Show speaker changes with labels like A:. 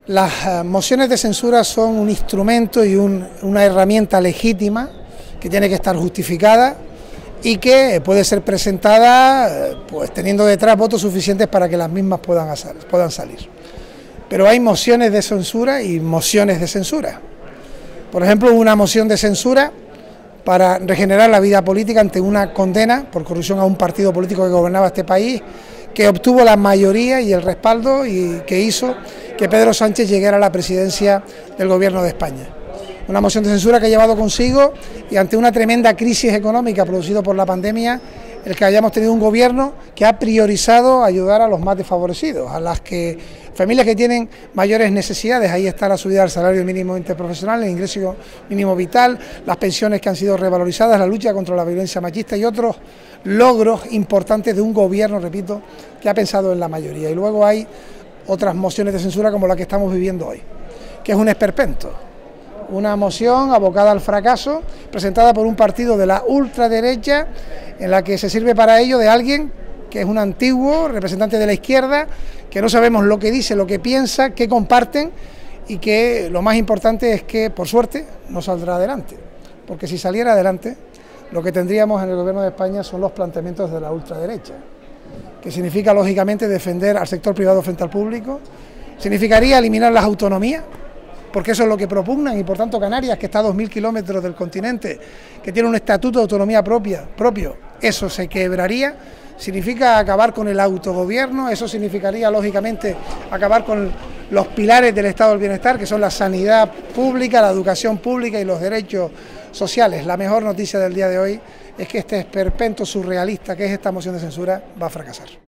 A: Las mociones de censura son un instrumento y una herramienta legítima que tiene que estar justificada y que puede ser presentada pues teniendo detrás votos suficientes para que las mismas puedan salir. Pero hay mociones de censura y mociones de censura. Por ejemplo, una moción de censura para regenerar la vida política ante una condena por corrupción a un partido político que gobernaba este país, que obtuvo la mayoría y el respaldo y que hizo que Pedro Sánchez llegara a la presidencia del Gobierno de España. Una moción de censura que ha llevado consigo, y ante una tremenda crisis económica producida por la pandemia, el que hayamos tenido un gobierno que ha priorizado ayudar a los más desfavorecidos, a las familias que tienen mayores necesidades. Ahí está la subida del salario mínimo interprofesional, el ingreso mínimo vital, las pensiones que han sido revalorizadas, la lucha contra la violencia machista y otros logros importantes de un gobierno, repito, que ha pensado en la mayoría. Y luego hay otras mociones de censura como la que estamos viviendo hoy, que es un esperpento. Una moción abocada al fracaso, presentada por un partido de la ultraderecha, en la que se sirve para ello de alguien que es un antiguo representante de la izquierda, que no sabemos lo que dice, lo que piensa, qué comparten, y que lo más importante es que, por suerte, no saldrá adelante. Porque si saliera adelante, lo que tendríamos en el Gobierno de España son los planteamientos de la ultraderecha, que significa, lógicamente, defender al sector privado frente al público, significaría eliminar las autonomías, porque eso es lo que propugnan, y por tanto Canarias, que está a 2.000 kilómetros del continente, que tiene un estatuto de autonomía propio, eso se quebraría. Significa acabar con el autogobierno, eso significaría lógicamente acabar con los pilares del estado del bienestar, que son la sanidad pública, la educación pública y los derechos sociales. La mejor noticia del día de hoy es que este esperpento surrealista que es esta moción de censura va a fracasar.